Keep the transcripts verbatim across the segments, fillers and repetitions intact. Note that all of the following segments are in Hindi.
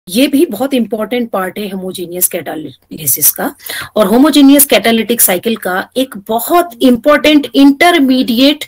ये भी बहुत इंपॉर्टेंट पार्ट है होमोजेनियस कैटालिसिस का, और होमोजेनियस कैटालिटिक साइकिल का एक बहुत इंपॉर्टेंट इंटरमीडिएट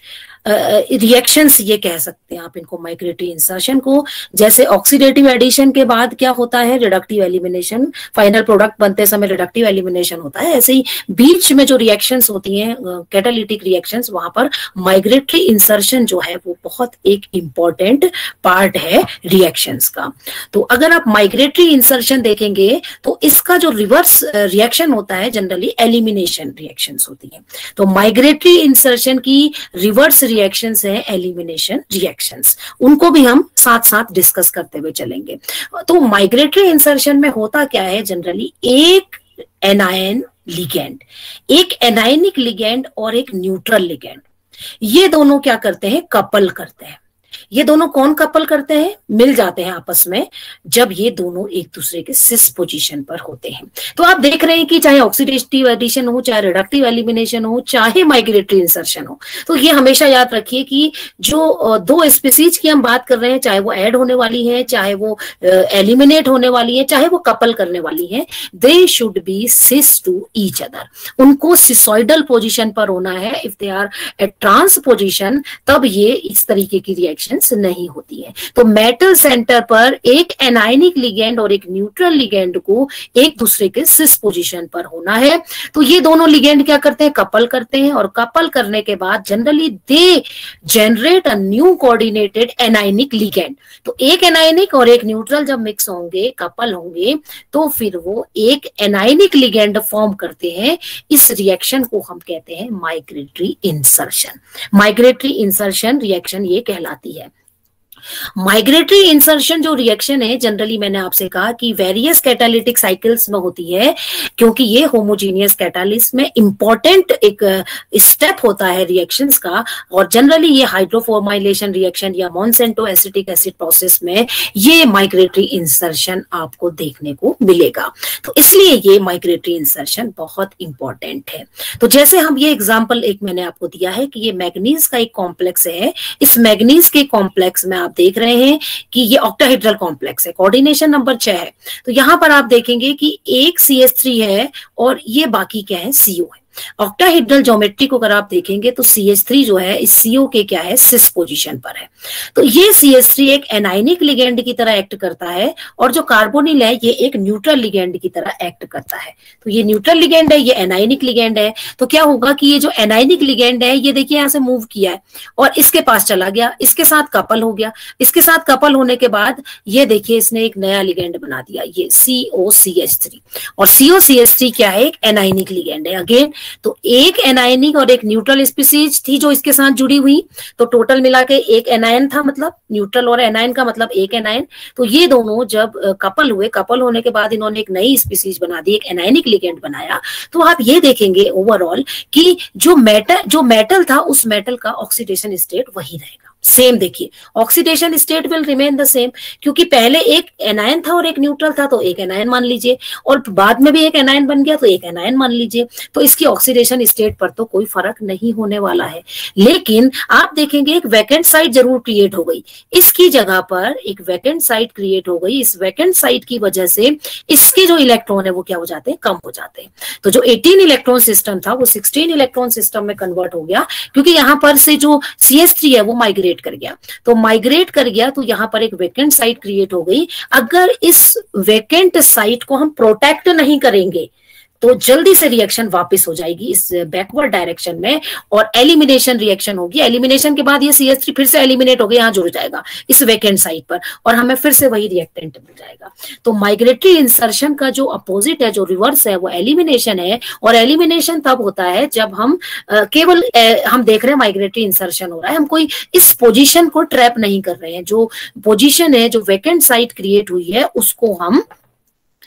रिएक्शंस ये कह सकते हैं आप इनको माइग्रेटरी इंसर्शन को। जैसे ऑक्सीडेटिव एडिशन के बाद क्या होता है, रिडक्टिव एलिमिनेशन, फाइनल प्रोडक्ट बनते समय रिडक्टिव एलिमिनेशन होता है। ऐसे ही बीच में जो रिएक्शंस होती हैं कैटालिटिक रिएक्शंस, वहां पर माइग्रेटरी इंसर्शन जो है वो बहुत एक इंपॉर्टेंट पार्ट है रिएक्शंस का। तो अगर आप माइग्रेटरी इंसर्शन देखेंगे तो इसका जो रिवर्स रिएक्शन होता है जनरली एलिमिनेशन रिएक्शंस होती है। तो माइग्रेटरी इंसर्शन की रिवर्स रिएक्शंस है एलिमिनेशन रिएक्शंस, उनको भी हम साथ साथ डिस्कस करते हुए चलेंगे। तो माइग्रेटरी इंसर्शन में होता क्या है, जनरली एक एनायन लिगेंड, एक एनायनिक लिगेंड और एक न्यूट्रल लिगेंड, ये दोनों क्या करते हैं, कपल करते हैं। ये दोनों कौन कपल करते हैं, मिल जाते हैं आपस में जब ये दोनों एक दूसरे के सिस पोजीशन पर होते हैं। तो आप देख रहे हैं कि चाहे ऑक्सीडेटिव एडिशन हो, चाहे रिडक्टिव एलिमिनेशन हो, चाहे माइग्रेटरी इंसर्शन हो, तो ये हमेशा याद रखिए कि जो दो स्पीसीज की हम बात कर रहे हैं, चाहे वो ऐड होने वाली है, चाहे वो एलिमिनेट होने वाली है, चाहे वो कपल करने वाली है, they should be cis to each other. उनको सिसोइडल पोजीशन पर होना है। If they are at trans position तब ये इस तरीके की रिएक्शन नहीं होती है। तो मेटल सेंटर पर एक एनायनिक लिगेंड और एक न्यूट्रल लिगेंड को एक दूसरे के सिस पोजीशन पर होना है। तो ये दोनों लिगेंड क्या करते हैं, कपल करते हैं, और कपल करने के बाद generally they generate a new coordinated anionic ligand. तो एक एनायनिक और एक न्यूट्रल जब मिक्स होंगे, कपल होंगे, तो फिर वो एक एनायनिक लिगेंड फॉर्म करते हैं। इस रिएक्शन को हम कहते हैं migratory insertion. Migratory insertion reaction ये कहलाती है। माइग्रेटरी इंसर्शन जो रिएक्शन है जनरली मैंने आपसे कहा कि वेरियस कैटालिटिक साइकिल्स में होती है, क्योंकि ये होमोजेनियस कैटालिसिस में इंपॉर्टेंट एक स्टेप होता है रिएक्शंस का। और जनरली ये हाइड्रोफॉर्माइलेशन रिएक्शन या मोनसेंटो एसिटिक एसिड प्रोसेस में ये माइग्रेटरी इंसर्शन आपको देखने को मिलेगा। तो इसलिए ये माइग्रेटरी इंसर्शन बहुत इंपॉर्टेंट है। तो जैसे हम ये एग्जाम्पल एक मैंने आपको दिया है कि ये मैग्नीज का एक कॉम्प्लेक्स है। इस मैग्नीज के कॉम्प्लेक्स में आप देख रहे हैं कि ये ऑक्टाहेड्रल कॉम्प्लेक्स है, कोऑर्डिनेशन नंबर छह है। तो यहां पर आप देखेंगे कि एक सी एच थ्री है और ये बाकी क्या है, सी ओ है। ऑक्टाहेड्रल ज्योमेट्री को अगर आप देखेंगे तो सी एच थ्री जो है इस सी ओ के क्या है, सिस पोजीशन पर है। तो ये सी एच थ्री एक एनायनिक लिगेंड की तरह एक्ट करता है, और जो कार्बोनिल है ये एक न्यूट्रल लिगेंड की तरह एक्ट करता है। तो ये न्यूट्रल लिगेंड है, ये एनायनिक लिगेंड है। तो क्या होगा कि ये जो एनायनिक लिगेंड है, ये देखिए यहां से मूव किया है और इसके पास चला गया, इसके साथ कपल हो गया। इसके साथ कपल होने के बाद ये देखिए इसने एक नया लिगेंड बना दिया, ये C O C H three. और सी ओ सी एच थ्री क्या है, एक एनायनिक लिगेंड है अगेन। तो एक एनायनिक और एक न्यूट्रल स्पीसीज थी जो इसके साथ जुड़ी हुई, तो टोटल मिला के एक एनायन था, मतलब न्यूट्रल और एनायन का मतलब एक एनायन। तो ये दोनों जब कपल हुए, कपल होने के बाद इन्होंने एक नई स्पीसीज बना दी, एक एनायनिक लिगेंड बनाया। तो आप ये देखेंगे ओवरऑल कि जो मेटल जो मेटल था उस मेटल का ऑक्सीडेशन स्टेट वही रहेगा, सेम। देखिए oxidation state will remain the same, क्योंकि पहले एक एनायन था और एक न्यूट्रल था, तो एक एनायन मान लीजिए, और बाद में भी एक एनायन बन गया तो एक एनायन मान लीजिए। तो इसकी ऑक्सीडेशन स्टेट पर तो कोई फर्क नहीं होने वाला है। लेकिन आप देखेंगे एक वैकेंट साइट जरूर क्रिएट हो गई, इसकी जगह पर एक वैकेंट साइट क्रिएट हो गई। इस वैकेंट साइट की वजह से इसके जो इलेक्ट्रॉन है वो क्या हो जाते हैं, कम हो जाते हैं। तो जो अठारह इलेक्ट्रॉन सिस्टम था वो सोलह इलेक्ट्रॉन सिस्टम में कन्वर्ट हो गया, क्योंकि यहाँ पर से जो सी एच थ्री है वो माइग्रेट कर गया। तो माइग्रेट कर गया तो यहां पर एक वेकेंट साइट क्रिएट हो गई। अगर इस वेकेंट साइट को हम प्रोटेक्ट नहीं करेंगे तो जल्दी से रिएक्शन वापस हो जाएगी इस बैकवर्ड डायरेक्शन में, और एलिमिनेशन रिएक्शन होगी। एलिमिनेशन के बाद ये सी एच थ्री फिर से एलिमिनेट हो गया, यहां जुड़ जाएगा इस वेकेंट साइट पर, और हमें फिर से वही रिएक्टेंट मिल जाएगा। तो माइग्रेटरी इंसर्शन का जो अपोजिट है, जो रिवर्स है, वो एलिमिनेशन है। और एलिमिनेशन तब होता है जब हम आ, केवल आ, हम देख रहे हैं माइग्रेटरी इंसर्शन हो रहा है, हम कोई इस पोजिशन को ट्रैप नहीं कर रहे हैं। जो पोजिशन है, जो वेकेंट साइट क्रिएट हुई है, उसको हम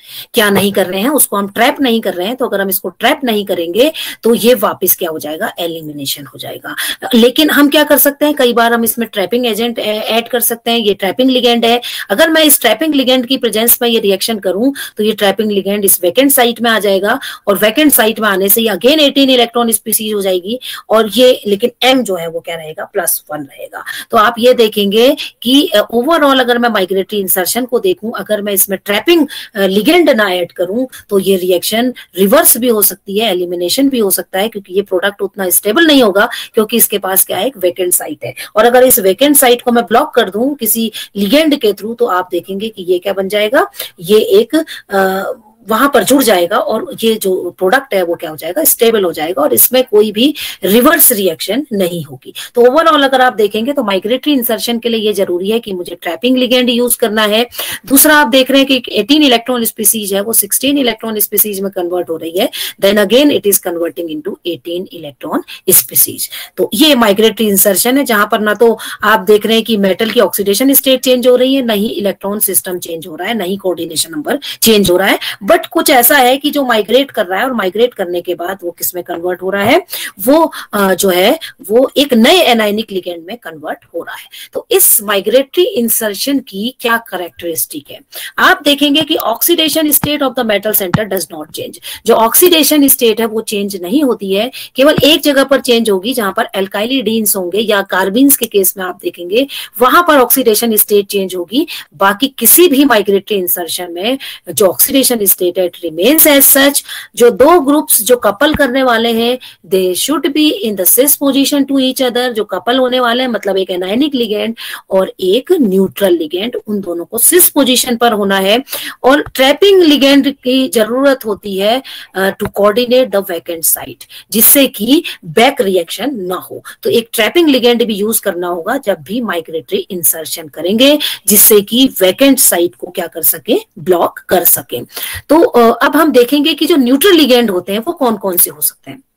क्या नहीं कर रहे हैं, उसको हम ट्रैप नहीं कर रहे हैं। तो अगर हम इसको ट्रैप नहीं करेंगे तो ये वापस क्या हो जाएगा, एलिमिनेशन हो जाएगा। लेकिन हम क्या कर सकते हैं, कई बार हम इसमें ट्रैपिंग एजेंट ऐड कर सकते हैं। ये ट्रैपिंग लिगेंड है, अगर मैं इस ट्रैपिंग लिगेंड की प्रेजेंस में ये रिएक्शन करूं तो ये ट्रैपिंग लिगेंड इस वैकेंट साइट में आ जाएगा, और वैकेंट साइट में आने से ये अगेन एटीन इलेक्ट्रॉन स्पीसीज हो जाएगी, और ये लेकिन एम जो है वो क्या रहेगा, प्लस वन रहेगा। तो आप ये देखेंगे कि ओवरऑल अगर मैं माइग्रेटरी इंसर्शन को देखूं, अगर मैं इसमें ट्रैपिंग लिगेंड ना ऐड करूं तो ये रिएक्शन रिवर्स भी हो सकती है, एलिमिनेशन भी हो सकता है, क्योंकि ये प्रोडक्ट उतना स्टेबल नहीं होगा, क्योंकि इसके पास क्या है, एक वैकेंट साइट है। और अगर इस वैकेंट साइट को मैं ब्लॉक कर दूं किसी लिगेंड के थ्रू, तो आप देखेंगे कि ये क्या बन जाएगा, ये एक आ, वहां पर जुड़ जाएगा, और ये जो प्रोडक्ट है वो क्या हो जाएगा, स्टेबल हो जाएगा, और इसमें कोई भी रिवर्स रिएक्शन नहीं होगी। तो ओवरऑल अगर आप देखेंगे तो माइग्रेटरी इंसर्शन के लिए ये जरूरी है कि मुझे ट्रैपिंग लिगेंड यूज करना है। दूसरा आप देख रहे हैं कि एटीन इलेक्ट्रॉन स्पीसीज है वो सिक्सटीन इलेक्ट्रॉन स्पीसीज में कन्वर्ट हो रही है, then again it is converting into eighteen electron species. तो ये माइग्रेटरी इंसर्शन है, जहां पर ना तो आप देख रहे हैं कि मेटल की ऑक्सीडेशन स्टेट चेंज हो रही है, नहीं इलेक्ट्रॉन सिस्टम चेंज हो रहा है, नहीं कोऑर्डिनेशन नंबर चेंज हो रहा है, बट कुछ ऐसा है कि जो माइग्रेट कर रहा है, और माइग्रेट करने के बाद वो किस में कन्वर्ट हो रहा है, वो आ, जो है वो एक नए एनायनिक लिगेंड में कन्वर्ट हो रहा है। तो इस माइग्रेटरी इंसर्शन की क्या कैरेक्टरिस्टिक है, आप देखेंगे कि oxidation state of the metal centre does not change. जो ऑक्सीडेशन स्टेट है वो चेंज नहीं होती है, केवल एक जगह पर चेंज होगी, जहां पर एल्काइलिडीन्स होंगे या कार्बिन्स के केस में आप देखेंगे वहां पर ऑक्सीडेशन स्टेट चेंज होगी। बाकी किसी भी माइग्रेटरी इंसर्शन में जो ऑक्सीडेशन स्टेट है remains as such। जो दो ग्रुप्स जो कपल करने वाले हैं, they should be in the cis position to each other. जो कपल होने वाले हैं मतलब एक एनायनिक लिगेंड और एक न्यूट्रल लिगेंड, उन दोनों को सिस पोजीशन पर होना है। और ट्रैपिंग लिगेंड की जरूरत होती है to coordinate the vacant site, जिससे कि बैक रिएक्शन ना हो। तो एक ट्रैपिंग लिगेंड भी यूज करना होगा जब भी माइग्रेटरी इंसर्शन करेंगे, जिससे कि वैकेंट साइट को क्या कर सके, ब्लॉक कर सके। तो अब हम देखेंगे कि जो न्यूट्रल लिगेंड होते हैं वो कौन कौन से हो सकते हैं।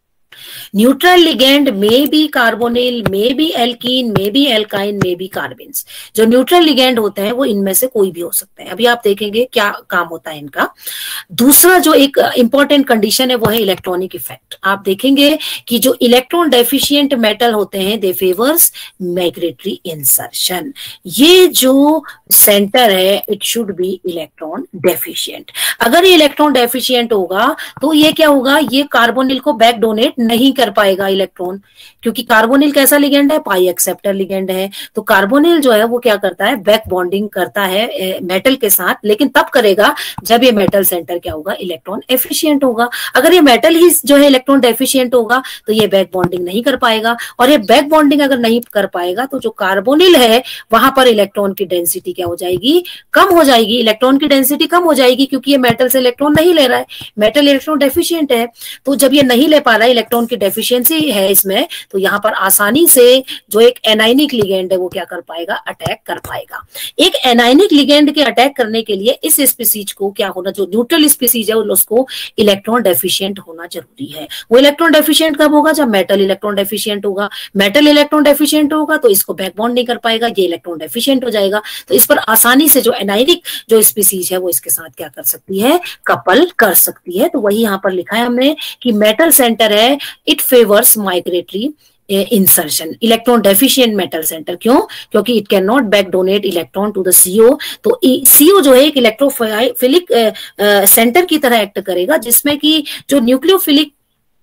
Neutral ligand may be carbonyl, may be alkene, may be alkyne, may be carbenes. जो न्यूट्रल लिगेंड होते हैं वो इनमें से कोई भी हो सकते हैं। अभी आप देखेंगे क्या काम होता है इनका। दूसरा जो एक इंपॉर्टेंट कंडीशन है वो है इलेक्ट्रॉनिक इफेक्ट। आप देखेंगे कि जो इलेक्ट्रॉन डेफिशिएंट मेटल होते हैं दे फेवर्स माइग्रेटरी इंसर्शन। ये जो सेंटर है it should be electron deficient. अगर ये इलेक्ट्रॉन डेफिशिएंट होगा तो ये क्या होगा, ये कार्बोनिल को बैक डोनेट नहीं कर पाएगा इलेक्ट्रॉन, क्योंकि कार्बोनिल कैसा लिगेंड है, पाई एक्सेप्टर लिगेंड है। तो कार्बोनिल जो है वो क्या करता है, बैक बॉन्डिंग करता है मेटल के साथ, लेकिन तब करेगा जब ये मेटल सेंटर क्या होगा, इलेक्ट्रॉन एफिशिएंट होगा। अगर ये मेटल ही जो है इलेक्ट्रॉन डेफिशिएंट होगा तो ये बैक बॉन्डिंग नहीं कर पाएगा, और ये बैक बॉन्डिंग अगर नहीं कर पाएगा तो जो कार्बोनिल है वहां पर इलेक्ट्रॉन की डेंसिटी क्या हो जाएगी, कम हो जाएगी। इलेक्ट्रॉन की डेंसिटी कम हो जाएगी क्योंकि ये मेटल से इलेक्ट्रॉन नहीं ले रहा है, मेटल इलेक्ट्रॉन डेफिशिएंट है। तो जब ये नहीं ले पा रहा है, इलेक्ट्रॉन की डेफिशिएंसी है इसमें, तो यहाँ पर आसानी से जो एक एनायनिक लिगेंड है वो क्या कर पाएगा, अटैक कर पाएगा। एक एनायनिक लिगेंड के अटैक करने के लिए इस स्पीसीज को क्या होना, जो न्यूट्रल स्पीसीज है उसको इलेक्ट्रॉन डेफिशिएंट होना जरूरी है। वो इलेक्ट्रॉन डेफिशिएंट कब होगा, जब मेटल इलेक्ट्रॉन डेफिशिएंट होगा। मेटल इलेक्ट्रॉन डेफिशिएंट होगा तो इसको बैक बॉन्ड नहीं कर पाएगा, ये इलेक्ट्रॉन डेफिशिएंट हो जाएगा। तो इस पर आसानी से जो एनायनिक जो स्पीसीज है वो इसके साथ क्या कर सकती है, कपल कर सकती है। तो वही यहाँ पर लिखा है हमने कि मेटल सेंटर है, it favours migratory insertion, electron deficient metal centre. क्यों, क्योंकि it can not back donate electron to the CO. तो सीओ जो है एक इलेक्ट्रोफिलिक सेंटर की तरह एक्ट करेगा, जिसमें कि जो न्यूक्लियोफिलिक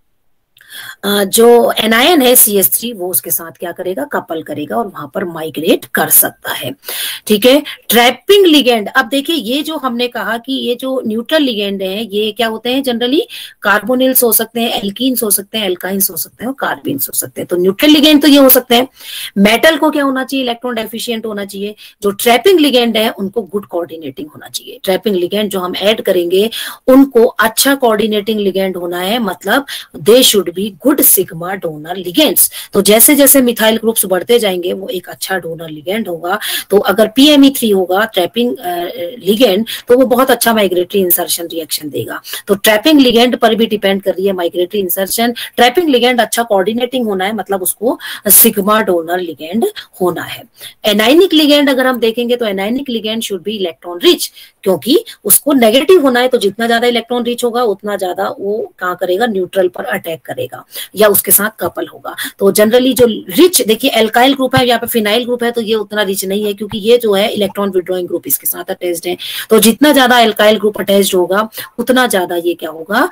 जो एनायन है सी एस थ्री वो उसके साथ क्या करेगा, कपल करेगा और वहां पर माइग्रेट कर सकता है। ठीक है। ट्रैपिंग लिगेंड, अब देखिए ये जो हमने कहा कि ये जो न्यूट्रल लिगेंड है ये क्या होते हैं, जनरली कार्बोनिल्स हो सकते हैं, एल्कीन्स हो सकते हैं, एल्काइंस हो सकते हैं और कार्बिन्स हो सकते हैं। तो न्यूट्रल लिगेंड तो ये हो सकते हैं। मेटल को क्या होना चाहिए, इलेक्ट्रॉन डेफिशिएंट होना चाहिए। जो ट्रैपिंग लिगेंड है उनको गुड कोऑर्डिनेटिंग होना चाहिए। ट्रैपिंग लिगेंड जो हम ऐड करेंगे उनको अच्छा कोऑर्डिनेटिंग लिगेंड होना है, मतलब they should be good sigma donor ligands. तो जैसे जैसे मिथाइल ग्रुप्स बढ़ते जाएंगे वो एक अच्छा डोनर लिगेंड होगा। तो अगर पी एम ई थ्री होगा ट्रैपिंग लिगेंड तो वो बहुत अच्छा माइग्रेटरी इंसर्शन रिएक्शन देगा। तो ट्रैपिंग लिगेंड पर भी डिपेंड कर रही है माइग्रेटरी इंसर्शन। ट्रैपिंग लिगेंड अच्छा कोऑर्डिनेटिंग होना है, मतलब उसको सिग्मा डोनर लिगेंड होना है। एनाइनिक लिगेंड अगर हम देखेंगे तो anionic ligand should be electron rich, क्योंकि उसको नेगेटिव होना है, तो जितना ज्यादा इलेक्ट्रॉन रिच होगा उतना ज्यादा वो कहाँ करेगा, न्यूट्रल पर अटैक करेगा या उसके साथ कपल होगा। तो जनरली जो रिच, देखिए एल्काइल ग्रुप है, यहाँ पे फिनाइल ग्रुप है, तो ये उतना रिच नहीं है क्योंकि ये जो है इलेक्ट्रॉन विड्रॉइंग ग्रुप इसके साथ अटैच्ड है। तो जितना ज्यादा एल्काइल ग्रुप अटैच्ड होगा उतना ज्यादा ये क्या होगा,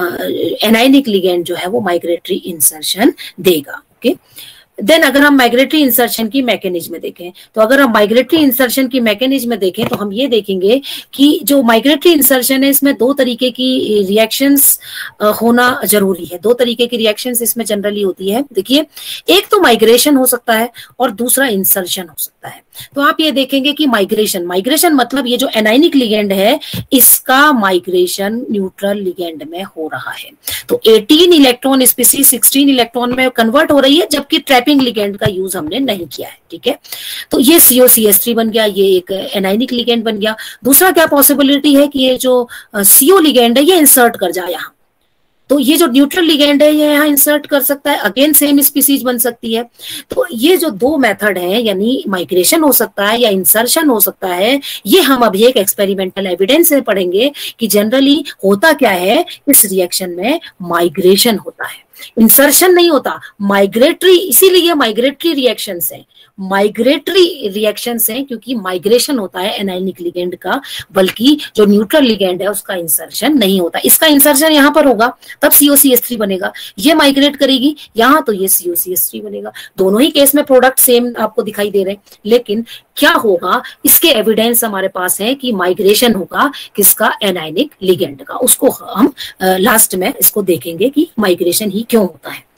एनाइनिक लिगेंड जो है वो माइग्रेटरी इंसर्शन देगा। ओके, देन अगर हम माइग्रेटरी इंसर्शन की मैकेनिज्म देखें, तो अगर हम माइग्रेटरी इंसर्शन की मैकेनिज्म देखें तो हम ये देखेंगे कि जो माइग्रेटरी इंसर्शन है इसमें दो तरीके की रिएक्शंस होना जरूरी है। दो तरीके की रिएक्शंस इसमें जनरली होती है। देखिए, एक तो माइग्रेशन हो सकता है और दूसरा इंसर्शन हो सकता है। तो आप ये देखेंगे कि माइग्रेशन माइग्रेशन मतलब ये जो एनाइनिक लिगेंड है इसका माइग्रेशन न्यूट्रल लिगेंड में हो रहा है। तो अठारह इलेक्ट्रॉन स्पीसीज सोलह इलेक्ट्रॉन में कन्वर्ट हो रही है, जबकि ट्रैपिंग लिगेंड का यूज हमने नहीं किया है। ठीक है, तो ये C O C S three बन गया, ये एक एनाइनिक लिगेंड बन गया। दूसरा क्या पॉसिबिलिटी है कि ये जो सी ओ लिगेंड है ये इंसर्ट कर जाए यहाँ, तो ये जो न्यूट्रल लिगेंड है ये यहाँ इंसर्ट कर सकता है, अगेन सेम स्पीसीज बन सकती है। तो ये जो दो मेथड है, यानी माइग्रेशन हो सकता है या इंसर्शन हो सकता है, ये हम अभी एक एक्सपेरिमेंटल एविडेंस से पढ़ेंगे कि जनरली होता क्या है, इस रिएक्शन में माइग्रेशन होता है, इंसर्शन नहीं होता, माइग्रेटरी। इसीलिए माइग्रेटरी रिएक्शंस है, माइग्रेटरी रिएक्शंस हैं क्योंकि माइग्रेशन होता है एनाइनिक लिगेंड का, बल्कि जो न्यूट्रल लिगेंड है उसका इंसर्शन नहीं होता। इसका इंसर्शन यहाँ पर होगा तब सी ओ सी एस थ्री बनेगा, ये माइग्रेट करेगी यहाँ तो ये C O C S three बनेगा। दोनों ही केस में प्रोडक्ट सेम आपको दिखाई दे रहे हैं, लेकिन क्या होगा, इसके एविडेंस हमारे पास है कि माइग्रेशन होगा किसका, एनाइनिक लिगेंड का। उसको हम लास्ट में इसको देखेंगे कि माइग्रेशन ही क्यों होता है।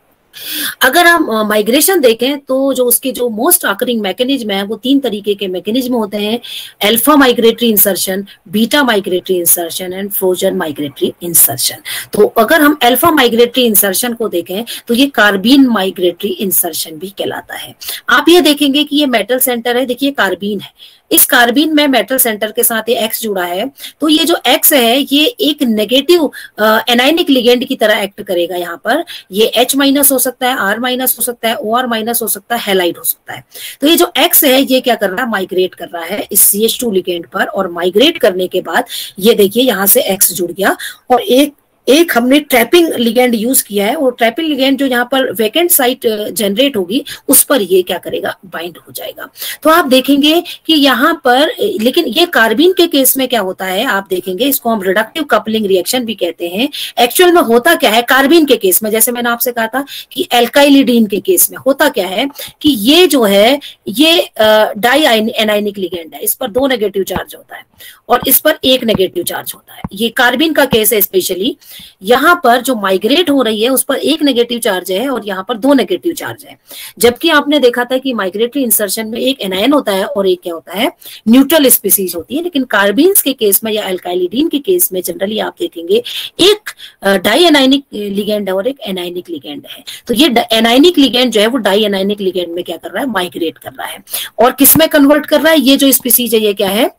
अगर हम माइग्रेशन देखें तो जो उसके जो मोस्ट ऑकरिंग मैकेनिज्म है वो तीन तरीके के मैकेनिज्म होते हैं, alpha migratory insertion, beta migratory insertion and frozen migratory insertion. तो अगर हम अल्फा माइग्रेटरी इंसर्शन को देखें तो ये कार्बीन माइग्रेटरी इंसर्शन भी कहलाता है। आप ये देखेंगे कि ये मेटल सेंटर है, देखिए कार्बीन है, इस कार्बीन में मेटल सेंटर के साथ ये एक्स जुड़ा है, तो ये जो एक्स है ये एक नेगेटिव एनाइनिक लिगेंड की तरह एक्ट करेगा। यहाँ पर ये H माइनस हो सकता है, R माइनस हो सकता है, O R माइनस हो सकता है, हैलाइड हो सकता है। तो ये जो एक्स है ये क्या कर रहा है, माइग्रेट कर रहा है इस सी एच टू लिगेंड पर, और माइग्रेट करने के बाद ये देखिए यहाँ से एक्स जुड़ गया और एक एक हमने ट्रैपिंग लिगेंड यूज किया है, और ट्रैपिंग लिगेंड जो यहाँ पर वेकेंट साइट जनरेट होगी उस पर ये क्या करेगा, बाइंड हो जाएगा। तो आप देखेंगे कि यहाँ पर, लेकिन ये कार्बीन के केस में क्या होता है, आप देखेंगे इसको हम रिडक्टिव कपलिंग रिएक्शन भी कहते हैं। एक्चुअल में होता क्या है कार्बीन के केस में, जैसे मैंने आपसे कहा था कि एल्काइलिडीन के केस में होता क्या है कि ये जो है ये डाई एनाइनिक लिगेंड है, इस पर दो नेगेटिव चार्ज होता है और इस पर एक नेगेटिव चार्ज होता है। ये कार्बीन का केस है स्पेशली, यहाँ पर जो माइग्रेट हो रही है उस पर एक नेगेटिव चार्ज है और यहाँ पर दो नेगेटिव चार्ज है। जबकि आपने देखा था कि माइग्रेटरी इंसर्शन में एक एनायन होता है और एक क्या होता है, न्यूट्रल स्पीसीज होती है। लेकिन कार्बीन्स के केस में या एल्काइलिडीन के केस में जनरली आप देखेंगे एक डाई एनाइनिक लिगेंड है और एक एनाइनिक लिगेंड है। तो ये एनाइनिक लिगेंड जो है वो डाई एनाइनिक लिगेंड में क्या कर रहा है, माइग्रेट कर रहा है। और किसमें कन्वर्ट कर रहा है, ये जो स्पीसीज है ये क्या है,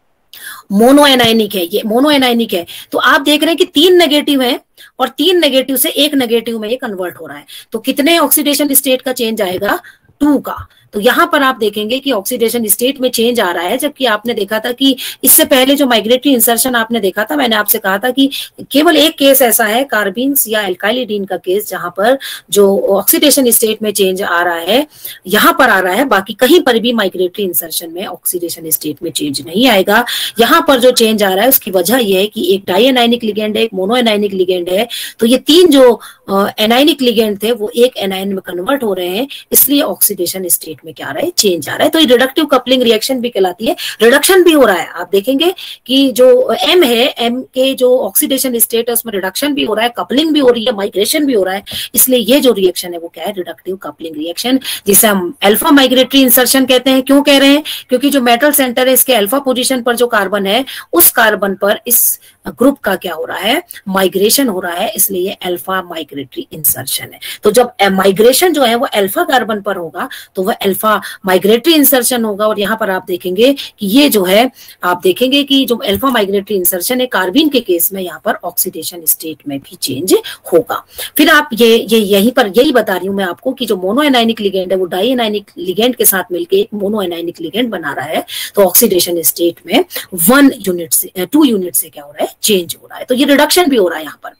मोनो एनाइनिक है, ये मोनो एनाइनिक है। तो आप देख रहे हैं कि तीन नेगेटिव है और तीन नेगेटिव से एक नेगेटिव में ये कन्वर्ट हो रहा है। तो कितने ऑक्सीडेशन स्टेट का चेंज आएगा, टू का। तो यहां पर आप देखेंगे कि ऑक्सीडेशन स्टेट में चेंज आ रहा है, जबकि आपने देखा था कि इससे पहले जो माइग्रेटरी इंसर्शन आपने देखा था, मैंने आपसे कहा था कि केवल एक केस ऐसा है कार्बीन्स या एल्काइलिडीन का केस जहां पर जो ऑक्सीडेशन स्टेट में चेंज आ रहा है यहां पर आ रहा है, बाकी कहीं पर भी माइग्रेटरी इंसर्शन में ऑक्सीडेशन स्टेट में चेंज नहीं आएगा। यहाँ पर जो चेंज आ रहा है उसकी वजह यह है कि एक डाई एनाइनिक लिगेंड है, एक मोनो एनाइनिक लिगेंड है। तो ये तीन जो एनाइनिक लिगेंड थे वो एक एनाइन में कन्वर्ट हो रहे हैं, इसलिए ऑक्सीडेशन स्टेट स्टेट में क्या आ रहा है, चेंज आ रहा है। तो ये रिडक्टिव कपलिंग रिएक्शन भी कहलाती है। रिडक्शन भी हो रहा है, आप देखेंगे कि जो एम है, एम के जो ऑक्सीडेशन स्टेट है उसमें रिडक्शन भी हो रहा है, कपलिंग भी हो रही है, माइग्रेशन भी हो रहा है। इसलिए ये जो रिएक्शन है वो क्या है, रिडक्टिव कपलिंग रिएक्शन, जिसे हम अल्फा माइग्रेटरी इंसर्शन कहते हैं। क्यों कह रहे हैं, क्योंकि जो मेटल सेंटर है इसके अल्फा पोजीशन पर जो कार्बन है उस कार्बन पर इस ग्रुप का क्या हो रहा है, माइग्रेशन हो रहा है, इसलिए ये अल्फा माइग्रेटरी इंसर्शन है। तो जब माइग्रेशन जो है वो अल्फा कार्बन पर होगा तो वह अल्फा माइग्रेटरी इंसर्शन होगा। और यहाँ पर आप देखेंगे कि ये जो है, आप देखेंगे कि जो अल्फा माइग्रेटरी इंसर्शन है कार्बन के केस में यहाँ पर ऑक्सीडेशन स्टेट में भी चेंज होगा। फिर आप ये ये यहीं पर यही बता रही हूं मैं आपको कि जो मोनो एनायनिक लिगेंड है वो डाई एनायनिक लिगेंड के साथ मिलकर एक मोनो एनायनिक लिगेंड बना रहा है। तो ऑक्सीडेशन स्टेट में वन यूनिट से टू यूनिट से क्या हो रहा है, चेंज हो रहा है। तो ये रिडक्शन भी हो रहा है यहाँ पर।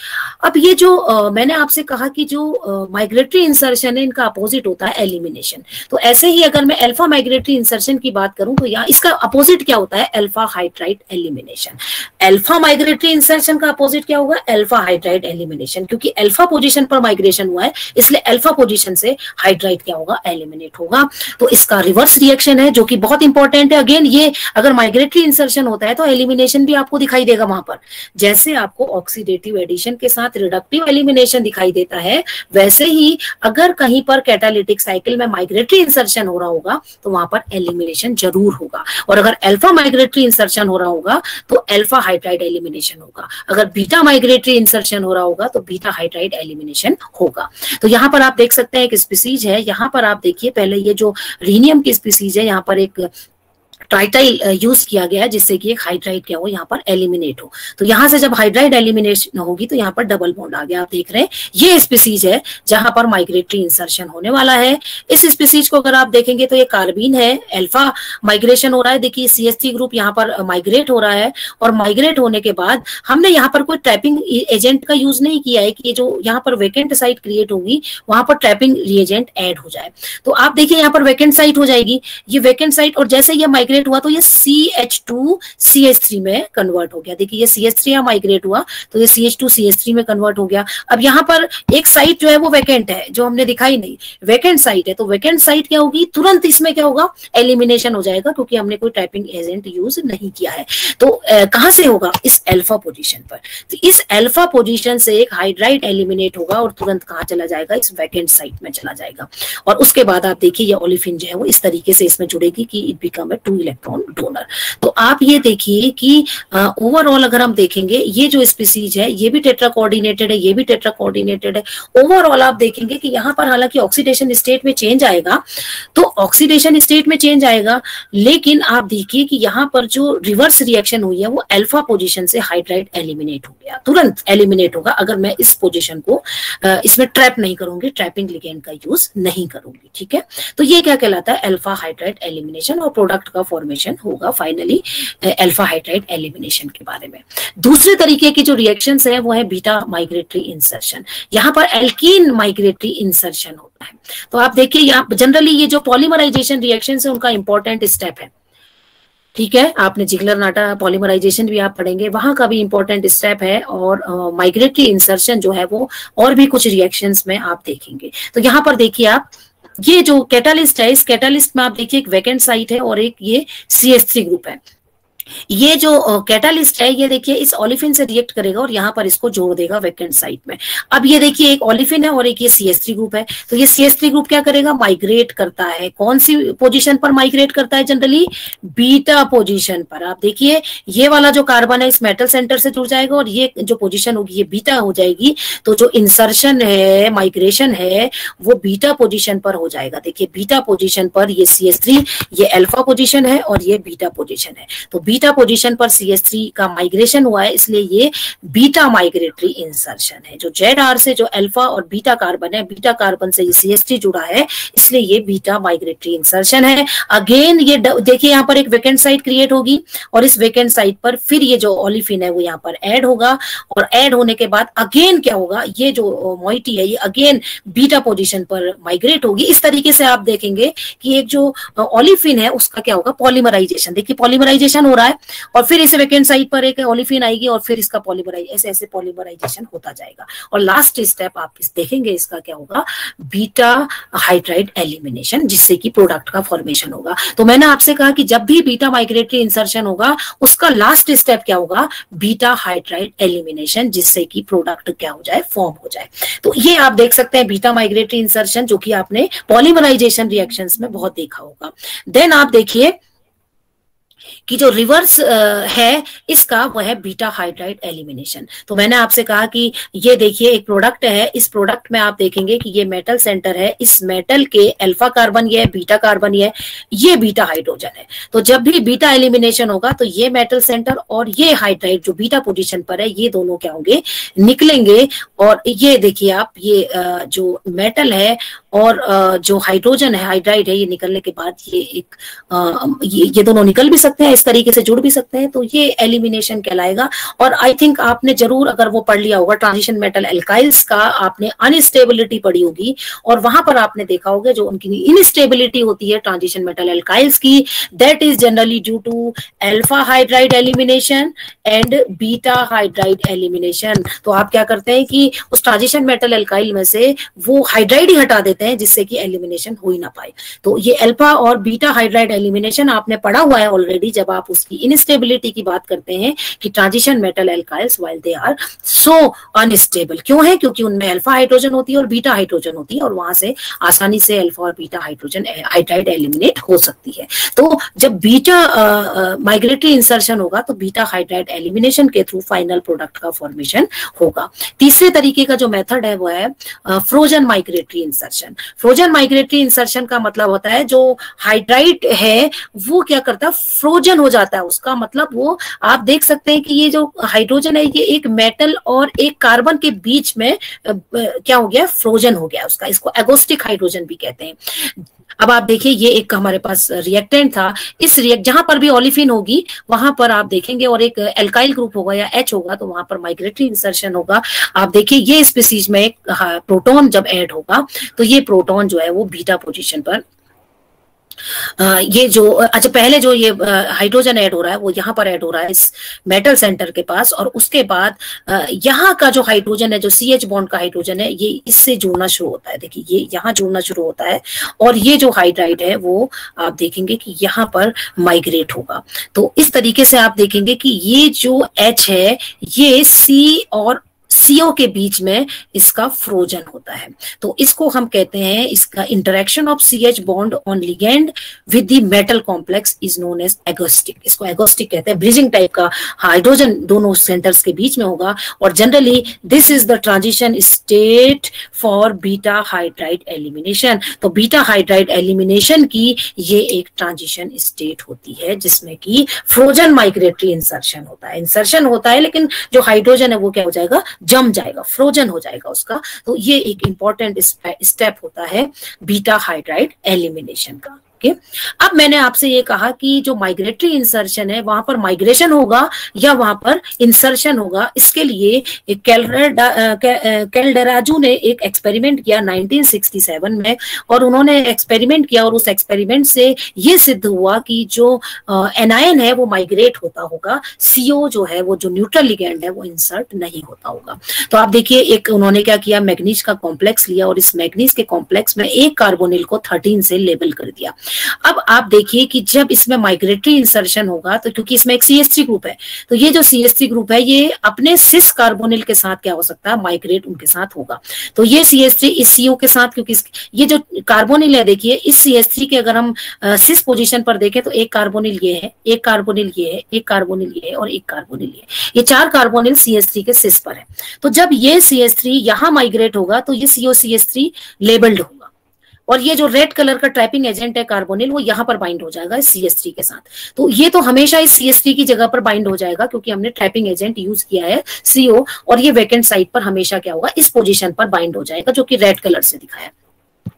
अब ये जो आ, मैंने आपसे कहा कि जो माइग्रेटरी इंसर्शन है इनका अपोजिट होता है एलिमिनेशन। तो ऐसे ही अगर मैं अल्फा माइग्रेटरी इंसर्शन की बात करूं तो यहाँ इसका अपोजिट क्या होता है, alpha hydride elimination. Alpha migratory insertion का अपोजिट क्या होगा, अल्फा हाइड्राइड एलिमिनेशन। क्योंकि अल्फा पोजीशन पर माइग्रेशन हुआ है इसलिए अल्फा पोजीशन से हाइड्राइड क्या होगा, एलिमिनेट होगा। तो इसका रिवर्स रिएक्शन है जो कि बहुत इंपॉर्टेंट है। अगेन ये अगर माइग्रेटरी इंसर्शन होता है तो एलिमिनेशन भी आपको दिखाई देगा वहां पर। जैसे आपको ऑक्सीडेटिव एडिशन के साथ रिडक्टिव एलिमिनेशन दिखाई देता है, वैसे ही अगर कहीं पर कैटालिटिक साइकिल में माइग्रेटरी इंसर्शन हो रहा होगा तो वहां पर एलिमिनेशन जरूर होगा। और अगर अल्फा माइग्रेटरी इंसर्शन हो रहा होगा तो अल्फा हाइड्राइड एलिमिनेशन होगा। अगर बीटा माइग्रेटरी इंसर्शन हो रहा होगा तो बीटा हाइड्राइड एलिमिनेशन होगा। तो यहाँ पर आप देख सकते हैं एक स्पीसीज है, यहाँ पर आप देखिए पहले ये जो रीनियम की स्पीसीज है यहाँ पर एक ट्राइटाइल यूज किया गया है जिससे कि एक हाइड्राइड क्या हो, यहाँ पर एलिमिनेट हो। तो यहाँ से जब हाइड्राइड एलिमिनेशन होगी तो यहाँ पर डबल बॉन्ड आ गया। आप देख रहे हैं ये स्पीसीज है जहां पर माइग्रेटरी इंसर्शन होने वाला है। इस स्पीसीज को अगर आप देखेंगे तो ये कार्बीन है, अल्फा माइग्रेशन हो रहा है। देखिए सी एच थ्री ग्रुप यहाँ पर माइग्रेट हो रहा है और माइग्रेट होने के बाद हमने यहाँ पर कोई ट्रैपिंग एजेंट का यूज नहीं किया है कि जो यहाँ पर वेकेंट साइट क्रिएट होगी वहां पर ट्रैपिंग रिएजेंट ऐड हो जाए। तो आप देखिए यहाँ पर वेकेंट साइट हो जाएगी, ये वेकेंट साइट, और जैसे ये माइग्रेट हुआ तो ये C H two C H three में कन्वर्ट हो गया। देखिए ये सी एच थ्री यहाँ माइग्रेट हुआ तो ये C H two C H three में कन्वर्ट हो गया। अब यहाँ पर एक साइट जो है वो वैकेंट है जो हमने दिखाई नहीं, वैकेंट साइट है। तो वैकेंट साइट क्या होगी, तुरंत इसमें क्या होगा, एलिमिनेशन हो जाएगा क्योंकि हमने कोई टाइपिंग एजेंट यूज नहीं किया है। तो आ, कहां से होगा, इस अल्फा पोजीशन पर। तो इस अल्फा पोजीशन से एक हाइड्राइड एलिमिनेट होगा और तुरंत कहां चला जाएगा, इस वैकेंट साइट में चला जाएगा। और उसके बाद आप देखिए ये ओलिफिन जो है वो इस तरीके से इसमें जुड़ेगी कि it become a two electron donor. तो आप ये देखिए कि ओवरऑल अगर हम देखेंगे ये जो स्पीसीज है ये भी टेट्रा कोऑर्डिनेटेड है, ये भी टेट्रा कोऑर्डिनेटेड है। ओवरऑल आप देखेंगे कि यहाँ पर हालांकि ऑक्सीडेशन स्टेट में चेंज आएगा, तो ऑक्सीडेशन स्टेट में चेंज आएगा, लेकिन आप देखिए कि यहाँ पर जो रिवर्स रिएक्शन हुई है वो अल्फा पोजीशन से हाइड्राइड एलिमिनेट हो गया, तुरंत एलिमिनेट होगा अगर मैं इस पोजीशन को इसमें ट्रैप नहीं करूंगी, ट्रैपिंग लिगेंड का यूज नहीं करूंगी। ठीक है, तो ये क्या कहलाता है, अल्फा हाइड्राइड एलिमिनेशन, और प्रोडक्ट का फॉर्मेशन होगा फाइनली अल्फा हाइड्राइड एलिमिनेशन के बारे में। दूसरे तरीके की जो रिएक्शंस है वो है बीटा माइग्रेटरी इंसर्शन। यहाँ पर एल्कीन माइग्रेटरी इंसर्शन होता है। तो आप देखिए यहाँ जनरली ये जो पॉलीमराइजेशन रिएक्शंस है उनका इंपॉर्टेंट स्टेप है। ठीक है, आपने जिगलर नाटा पॉलीमराइजेशन भी आप पढ़ेंगे, वहां का भी इंपॉर्टेंट स्टेप है। और माइग्रेटरी uh, इंसर्शन जो है वो और भी कुछ रिएक्शंस में आप देखेंगे। तो यहाँ पर देखिए आप ये जो कैटालिस्ट है, इस कैटालिस्ट में आप देखिए एक वैकेंट साइट है और एक ये सी एच थ्री ग्रुप है। ये जो कैटालिस्ट है ये देखिए इस ओलिफिन से रिएक्ट करेगा और यहाँ पर इसको जोड़ देगा वैकेंट साइट में। अब ये देखिए एक ओलिफिन है और एक ये सी एच थ्री ग्रुप है। तो ये सी एच थ्री ग्रुप क्या करेगा, माइग्रेट करता है। कौन सी पोजीशन पर माइग्रेट करता है, जनरली बीटा पोजीशन पर। आप देखिए ये वाला जो कार्बन है इस मेटल सेंटर से जुड़ जाएगा और ये जो पोजीशन होगी ये बीटा हो जाएगी। तो जो इंसर्शन है, माइग्रेशन है, वो बीटा पोजीशन पर हो जाएगा। देखिए बीटा पोजीशन पर ये सी एच थ्री, ये अल्फा पोजीशन है और ये बीटा पोजीशन है। तो बीटा पोजीशन पर सी एच थ्री का माइग्रेशन हुआ है, इसलिए ये बीटा माइग्रेटरी इंसर्शन है। जो जेड आर से जो अल्फा और बीटा कार्बन है, बीटा कार्बन से ये सी एच थ्री जुड़ा है, इसलिए ये बीटा माइग्रेटरी इंसर्शन है। अगेन ये देखिए यहाँ पर एक वेकेंट साइट क्रिएट होगी और इस वेकेंट साइट पर फिर ये जो ओलिफिन है वो यहाँ पर ऐड होगा और ऐड होने के बाद अगेन क्या होगा, ये जो मोइटी है ये अगेन बीटा पोजीशन पर माइग्रेट होगी। इस तरीके से आप देखेंगे कि एक जो ओलिफिन है उसका क्या होगा, पॉलीमराइजेशन। देखिए पॉलीमराइजेशन हो रहा है है और फिर इसे वेकेंट साइट पर एक ओलिफिन आएगी और फिर इसका पॉलीमराइज ऐसे ऐसे पॉलीमराइजेशन होता जाएगा और लास्ट स्टेप आप इस देखेंगे इसका क्या होगा, बीटा हाइड्राइड एलिमिनेशन, जिससे कि प्रोडक्ट का फॉर्मेशन होगा। तो मैंने आपसे कहा कि जब भी बीटा माइग्रेटरी इंसर्शन होगा उसका लास्ट स्टेप क्या होगा, बीटा हाइड्राइड एलिमिनेशन, जिससे कि प्रोडक्ट क्या हो जाए, फॉर्म हो जाए। तो ये आप देख सकते हैं बीटा माइग्रेटरी इंसर्शन, जो कि आपने पॉलीमराइजेशन रिएक्शंस में बहुत देखा होगा। देन आप देखिए कि जो रिवर्स है इसका वह है बीटा हाइड्राइड एलिमिनेशन। तो मैंने आपसे कहा कि ये देखिए एक प्रोडक्ट है, इस प्रोडक्ट में आप देखेंगे कि ये मेटल सेंटर है, इस मेटल के अल्फा कार्बन ये है, बीटा कार्बन ये है, ये बीटा हाइड्रोजन है। तो जब भी बीटा एलिमिनेशन होगा तो ये मेटल सेंटर और ये हाइड्राइड जो बीटा पोजीशन पर है ये दोनों क्या होंगे, निकलेंगे। और ये देखिए आप, ये जो मेटल है और जो हाइड्रोजन है, हाइड्राइड है, ये निकलने के बाद ये एक ये, ये दोनों निकल भी सकते हैं, इस तरीके से जुड़ भी सकते हैं। तो ये एलिमिनेशन कहलाएगा। और आई थिंक आपने जरूर अगर वो पढ़ लिया होगा ट्रांजिशन मेटल एल्काइल्स का, आपने अनस्टेबिलिटी पढ़ी होगी और वहां पर आपने देखा होगा जो उनकी इनस्टेबिलिटी होती है ट्रांजिशन मेटल एल्काइल्स की, that is generally due to alpha hydride elimination and beta hydride elimination. तो आप क्या करते हैं कि उस ट्रांजिशन मेटल एल्काइल में से वो हाइड्राइड ही हटा देते हैं जिससे कि एलिमिनेशन हो ही ना पाए। तो ये अल्फा और बीटा हाइड्राइड एलिमिनेशन आपने पढ़ा हुआ है ऑलरेडी जब आप उसकी इनस्टेबिलिटी की बात करते हैं कि transition metal alkyls while they are so unstable, क्यों है, क्योंकि उनमें अल्फा हाइड्रोजन होती है और बीटा हाइड्रोजन होती है और वहां से आसानी से अल्फा और बीटा हाइड्रोजन हाइड्राइड एलिमिनेट हो सकती है। तो जब बीटा माइग्रेटरी इंसर्शन होगा तो बीटा हाइड्राइड एलिमिनेशन के थ्रू फाइनल प्रोडक्ट का फॉर्मेशन होगा। तीसरे तरीके का जो मेथड है वो है frozen migratory insertion. Frozen migratory insertion का मतलब होता है जो हाइड्राइड है वो क्या करता है, फ्रोजन हो जाता है। उसका मतलब वो आप देख सकते हैं कि ये जो हाइड्रोजन है ये एक मेटल और एक कार्बन के बीच में क्या हो गया, फ्रोजन हो गया उसका। इसको एगोस्टिक हाइड्रोजन भी कहते हैं। अब आप देखिए ये एक हमारे पास रिएक्टेंट था, इस रिएक्ट जहां पर भी ओलिफिन होगी वहां पर आप देखेंगे और एक एल्काइल ग्रुप होगा या एच होगा तो वहां पर माइग्रेटरी इंसर्शन होगा। आप देखिए ये स्पीसीज में एक प्रोटॉन जब ऐड होगा तो ये प्रोटॉन जो है वो बीटा पोजीशन पर Uh, ये जो अच्छा पहले जो ये हाइड्रोजन ऐड हो रहा है वो यहाँ पर ऐड हो रहा है इस मेटल सेंटर के पास और उसके बाद uh, यहाँ का जो हाइड्रोजन है जो सी एच बॉन्ड का हाइड्रोजन है ये इससे जुड़ना शुरू होता है। देखिए ये यहाँ जुड़ना शुरू होता है और ये जो हाइड्राइड है वो आप देखेंगे कि यहाँ पर माइग्रेट होगा। तो इस तरीके से आप देखेंगे कि ये जो एच है ये सी और सीओ के बीच में इसका फ्रोजन होता है। तो इसको हम कहते हैं, इसका interaction of C H bond on ligand with the metal complex is known as agostic. इसको एगोस्टिक कहते हैं। ब्रिजिंग टाइप का हाइड्रोजन दोनों सेंटर्स के बीच में होगा और generally this is the transition state for beta hydride elimination. तो बीटा हाइड्राइड एलिमिनेशन की ये एक ट्रांजिशन स्टेट होती है जिसमें कि फ्रोजन माइग्रेटरी इंसर्शन होता है। इंसर्शन होता है लेकिन जो हाइड्रोजन है वो क्या हो जाएगा, जम जाएगा, फ्रोजन हो जाएगा उसका। तो ये एक इंपॉर्टेंट स्टेप होता है बीटा हाइड्राइड एलिमिनेशन का। Okay? अब मैंने आपसे ये कहा कि जो माइग्रेटरी इंसर्शन है वहां पर माइग्रेशन होगा या वहां पर इंसर्शन होगा। इसके लिए कैल्डेराजू ने एक एक्सपेरिमेंट किया नाइनटीन सिक्सटी सेवन में और उन्होंने एक्सपेरिमेंट किया और उस एक्सपेरिमेंट से ये सिद्ध हुआ कि जो एनायन है वो माइग्रेट होता होगा, सीओ जो है वो जो न्यूट्रल लिगेंड है वो इंसर्ट नहीं होता होगा। तो आप देखिए एक उन्होंने क्या किया, मैग्नीज का कॉम्प्लेक्स लिया और इस मैग्नीज के कॉम्प्लेक्स में एक कार्बोनिल को थर्टीन से लेबल कर दिया। अब आप देखिए कि जब इसमें माइग्रेटरी इंसर्शन होगा तो क्योंकि इसमें एक सी एच थ्री ग्रुप है तो ये जो सी एच थ्री ग्रुप है ये अपने सिस कार्बोनिल के साथ क्या हो सकता है, माइग्रेट उनके साथ होगा। तो ये सी एच थ्री इस सीओ के साथ, क्योंकि ये जो कार्बोनिल है देखिए इस सी एच थ्री के अगर हम सिस पोजीशन पर देखें तो एक कार्बोनिल ये है, एक कार्बोनिल ये है, एक कार्बोनिल ये है और एक कार्बोनिल ये है। ये चार कार्बोनिल सी एच थ्री के सिस पर है। तो जब ये सी एच थ्री यहां माइग्रेट होगा तो ये C O C H three labelled होगा और ये जो रेड कलर का ट्रैपिंग एजेंट है कार्बोनिल वो यहाँ पर बाइंड हो जाएगा इस सी एच थ्री के साथ। तो ये तो हमेशा इस सी एच थ्री की जगह पर बाइंड हो जाएगा क्योंकि हमने ट्रैपिंग एजेंट यूज किया है सीओ, और ये वेकेंट साइट पर हमेशा क्या होगा, इस पोजीशन पर बाइंड हो जाएगा जो कि रेड कलर से दिखाया।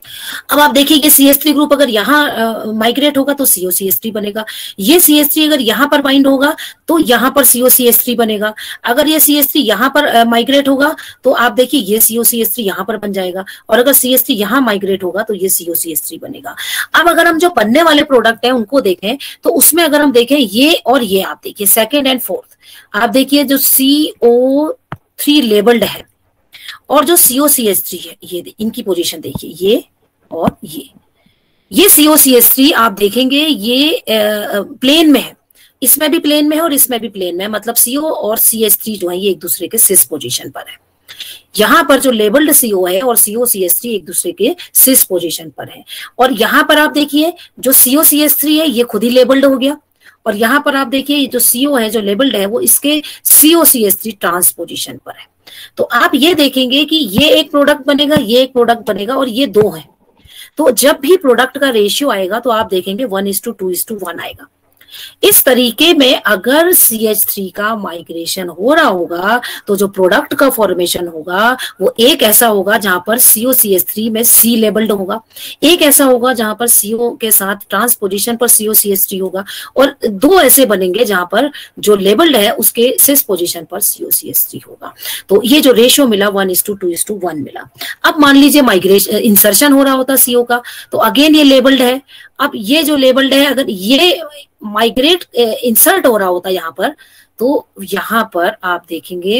अब आप देखिए ये सी एच थ्री ग्रुप अगर यहाँ माइग्रेट होगा तो सी ओ सी एच थ्री बनेगा, ये सी एच थ्री अगर यहाँ पर बाइंड होगा तो यहाँ पर सी ओ सी एच थ्री बनेगा, अगर ये सी एच थ्री यहाँ पर माइग्रेट होगा तो आप देखिए ये C O C H three यहाँ पर बन जाएगा, और अगर सी एच थ्री यहाँ माइग्रेट होगा तो ये C O C H three बनेगा। अब अगर हम जो बनने वाले प्रोडक्ट है उनको देखें तो उसमें अगर हम देखें ये और ये, आप देखिए सेकेंड एंड फोर्थ, आप देखिए जो सी ओ थ्री लेबल्ड है और जो सी ओ सी एच थ्री है, ये इनकी पोजीशन देखिए, ये और ये ये C O C H three आप देखेंगे ये प्लेन में है, इसमें भी प्लेन में है और इसमें भी प्लेन में है, मतलब सी ओ और सी एच थ्री जो है ये एक दूसरे के सिस पोजीशन पर है। यहाँ पर जो लेबल्ड सी ओ है और सी ओ सी एच थ्री एक दूसरे के सिस पोजीशन पर है, और यहाँ पर आप देखिए जो सी ओ सी एच थ्री है ये खुद ही लेबल्ड हो गया, और यहाँ पर आप देखिए जो सी ओ है जो लेबल्ड है वो इसके C O C H three trans position पर है। तो आप ये देखेंगे कि ये एक प्रोडक्ट बनेगा, ये एक प्रोडक्ट बनेगा और ये दो है, तो जब भी प्रोडक्ट का रेशियो आएगा तो आप देखेंगे one is to two is to to one. इस तरीके में अगर सी एच थ्री का माइग्रेशन हो रहा होगा तो जो प्रोडक्ट का फॉर्मेशन होगा वो एक ऐसा होगा जहां पर सी ओ सी एच थ्री में सी लेबल्ड होगा, एक ऐसा होगा जहां पर सी ओ के साथ ट्रांसपोजिशन पर सी ओ सी एच थ्री होगा, और दो ऐसे बनेंगे जहां पर जो लेबल्ड है उसके सिस पोजिशन पर सी ओ सी एच थ्री होगा। तो ये जो रेशियो मिला one is to two is to to one. अब मान लीजिए माइग्रेशन इंसर्शन हो रहा होता सीओ का, तो अगेन ये लेबल्ड है, अब ये जो लेबल्ड है अगर ये माइग्रेट इंसर्ट हो रहा होता यहाँ पर तो यहाँ पर आप देखेंगे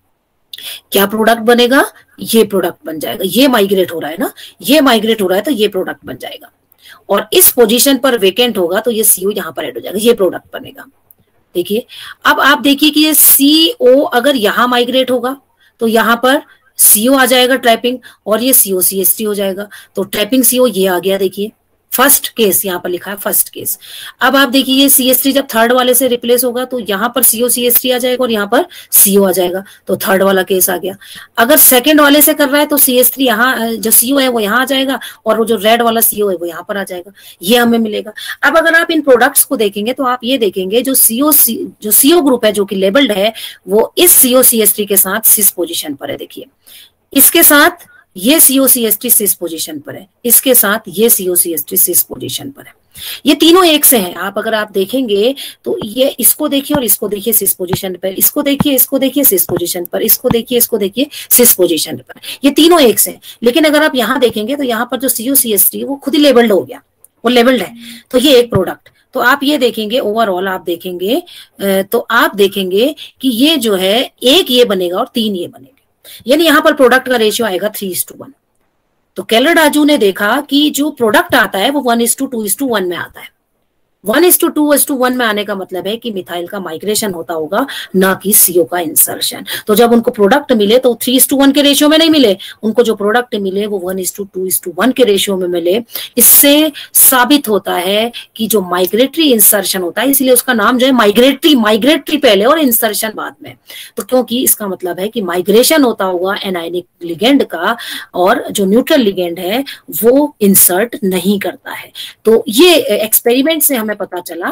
क्या प्रोडक्ट बनेगा, ये प्रोडक्ट बन जाएगा, ये माइग्रेट हो रहा है ना, ये माइग्रेट हो रहा है तो ये प्रोडक्ट बन जाएगा, और इस पोजीशन पर वेकेंट होगा तो ये सीओ यहाँ पर ऐड हो जाएगा, ये प्रोडक्ट बनेगा। देखिए अब आप देखिए कि ये सीओ अगर यहाँ माइग्रेट होगा तो यहाँ पर सीओ आ जाएगा ट्रैपिंग, और ये सीओ सी एस टी हो जाएगा, तो ट्रैपिंग सीओ ये आ गया, देखिए फर्स्ट केस यहाँ पर लिखा है फर्स्ट केस। अब आप देखिए ये सी एस टी जब थर्ड वाले से रिप्लेस होगा तो यहाँ पर सीओ सी एस टी आ जाएगा और यहाँ पर सीओ आ जाएगा, तो थर्ड वाला केस आ गया। अगर सेकंड वाले से कर रहा है तो सी एस थ्री यहाँ जो सीओ है वो यहाँ आ जाएगा और वो जो रेड वाला सीओ है वो यहाँ पर आ जाएगा, ये हमें मिलेगा। अब अगर आप इन प्रोडक्ट्स को देखेंगे तो आप ये देखेंगे जो सीओ जो सीओ ग्रुप है जो कि लेबल्ड है वो इस सीओ सी एस टी के साथ सिस पोजिशन पर है, देखिए इसके साथ ये CO C S T cis position पर है, इसके साथ ये CO C S T cis position पर है, ये तीनों एक से हैं। आप अगर आप देखेंगे तो ये इसको देखिए और इसको देखिए सिस पोजीशन पर, इसको देखिए इसको देखिए सिस पोजीशन पर, इसको देखिए इसको देखिए सिस पोजीशन पर, ये तीनों एक से हैं। लेकिन अगर आप यहाँ देखेंगे तो यहाँ पर जो सीओ सी एस टी वो खुद ही लेबल्ड हो गया, वो लेबल्ड है, तो ये एक प्रोडक्ट। तो आप ये देखेंगे ओवरऑल आप देखेंगे तो आप देखेंगे कि ये जो है एक ये बनेगा और तीन ये बनेगा, यानी यहां पर प्रोडक्ट का रेशियो आएगा थ्री इज टू वन। तो केलर-डाजू ने देखा कि जो प्रोडक्ट आता है वो one is to two is to to one आता है। One is to two is to to one आने का मतलब है कि मिथाइल का माइग्रेशन होता होगा, ना कि सीओ का इंसर्शन। तो जब उनको प्रोडक्ट मिले तो थ्री इज टू वन के रेशियो में नहीं मिले, उनको जो प्रोडक्ट मिले वो one is to two is to one के रेशियो में मिले। इससे साबित होता है कि जो माइग्रेटरी इंसर्शन होता है, इसलिए उसका नाम जो है माइग्रेटरी, माइग्रेटरी पहले और इंसर्शन बाद में, तो क्योंकि इसका मतलब है कि माइग्रेशन होता होगा एनायनिक लिगेंड का और जो न्यूट्रल लिगेंड है वो इंसर्ट नहीं करता है। तो ये एक्सपेरिमेंट से हमें पता चला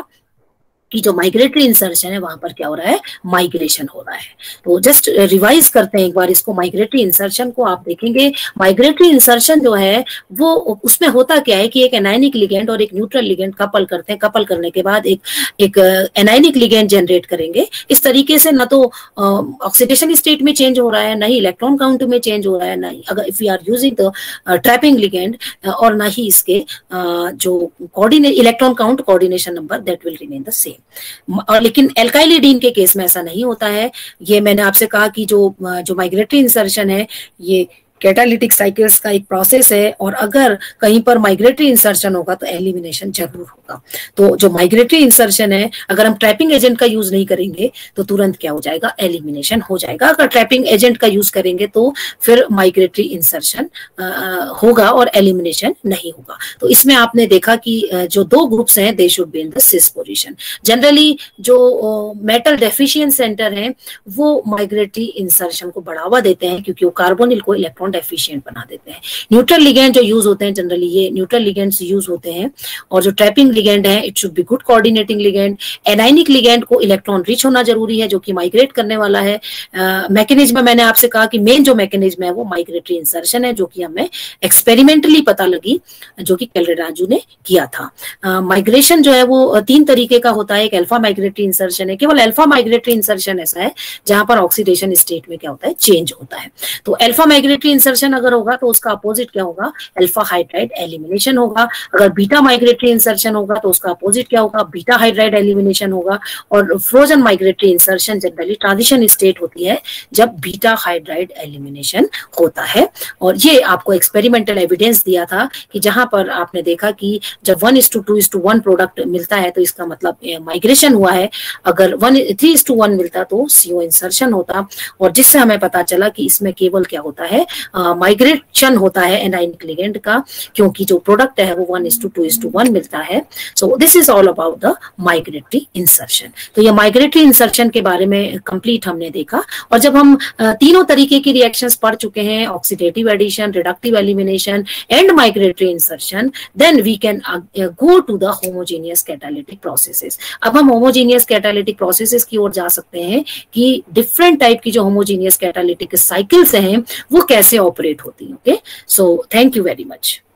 कि जो माइग्रेटरी इंसर्शन है वहां पर क्या हो रहा है, माइग्रेशन हो रहा है। तो जस्ट रिवाइज करते हैं एक बार इसको, माइग्रेटरी इंसर्शन को आप देखेंगे। माइग्रेटरी इंसर्शन जो है वो उसमें होता क्या है कि एक एनायनिक लिगेंड और एक न्यूट्रल लिगेंड कपल करते हैं, कपल करने के बाद एक एक एनायनिक लिगेंड जनरेट करेंगे। इस तरीके से ना तो ऑक्सीडेशन स्टेट में चेंज हो रहा है, ना ही इलेक्ट्रॉन काउंट में चेंज हो रहा है, ना ही अगर if you are using the trapping ligand, और ना ही इसके uh, जो coordinate electron count coordination number that will remain the same. और लेकिन एल्काइलिडीन के केस में ऐसा नहीं होता है। ये मैंने आपसे कहा कि जो जो माइग्रेटरी इंसर्शन है ये कैटालिटिक साइकिल्स का एक प्रोसेस है, और अगर कहीं पर माइग्रेटरी इंसर्शन होगा तो एलिमिनेशन जरूर होगा। तो जो माइग्रेटरी इंसर्शन है अगर हम ट्रैपिंग एजेंट का यूज नहीं करेंगे तो तुरंत क्या हो जाएगा, एलिमिनेशन हो जाएगा। अगर ट्रैपिंग एजेंट का यूज करेंगे तो फिर माइग्रेटरी इंसर्शन होगा और एलिमिनेशन नहीं होगा। तो इसमें आपने देखा कि जो दो ग्रुप्स हैं they should be in the cis position. Generally जो मेटल डेफिशिएंट सेंटर हैं वो माइग्रेटरी इंसर्शन को बढ़ावा देते हैं क्योंकि वो कार्बोनिल को इलेक्ट्रॉन बॉन्ड एफिशिएंट बना देते हैं। न्यूट्रल लिगेंड जो यूज होते हैं जनरली, ये न्यूट्रल लिगेंड्स यूज होते हैं, और जो ट्रैपिंग लिगेंड है it should be good coordinating ligand. Anionic ligand को इलेक्ट्रॉन रिच होना जरूरी है, जो कि माइग्रेट करने वाला है। मैकेनिज्म uh, मैंने आपसे कहा कि मेन जो मैकेनिज्म है वो माइग्रेटरी इंसर्शन है, जो कि हमें एक्सपेरिमेंटली पता लगी, जो कि कैलडेराजू ने किया था। माइग्रेशन uh, जो है वो तीन तरीके का होता है। एक अल्फा माइग्रेटरी इंसर्शन है, केवल अल्फा माइग्रेटरी इंसर्शन ऐसा है जहां पर ऑक्सीडेशन स्टेट में क्या होता है, चेंज होता है। तो अल्फा माइग्रेटरी इंसर्शन अगर होगा तो उसका अपोजिट क्या होगा, अल्फा हाइड्राइड एलिमिनेशन होगा। अगर बीटा माइग्रेटरी इंसर्शन होगा तो उसका अपोजिट क्या होगा, बीटा हाइड्राइड एलिमिनेशन होगा। और frozen migratory insertion generally transition state होती है जब बीटा हाइड्राइड एलिमिनेशन होता है। और ये आपको एक्सपेरिमेंटल एविडेंस दिया था कि जहां पर आपने देखा कि जब one is to two is to one product मिलता है तो इसका मतलब माइग्रेशन हुआ है। अगर one three is to one मिलता तो सीओ इंसर्शन होता, और जिससे हमें पता चला कि इसमें केवल क्या होता है, माइग्रेशन uh, होता है एनाइनिक लिगेंड का, क्योंकि जो प्रोडक्ट है वो one is to two is to one मिलता है। So this is all about the migratory insertion. तो ये माइग्रेटरी इंसर्शन के बारे में कंप्लीट हमने देखा। और जब हम uh, तीनों तरीके की रिएक्शंस पढ़ चुके हैं, oxidative addition, reductive elimination and migratory insertion, then we can go to the homogeneous catalytic processes. अब हम होमोजेनियस कैटालिटिक प्रोसेसेस की ओर जा सकते हैं कि डिफरेंट टाइप की जो होमोजेनियस कैटालिटिक साइकिल्स हैं वो कैसे ऑपरेट होती हैं। Okay, so thank you very much.